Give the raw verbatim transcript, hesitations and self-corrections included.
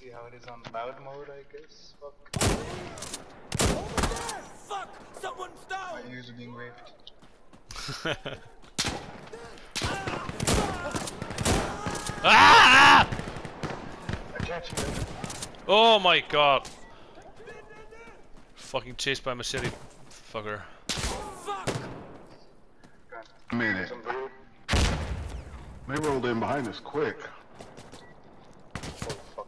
see how it is on loud mode, I guess. Fuck. Fuck! Someone's down! My ears are being raped. Ah! I catch you. Oh my god. Fucking chased by a machete fucker. Fuck! A minute. They rolled in behind us quick.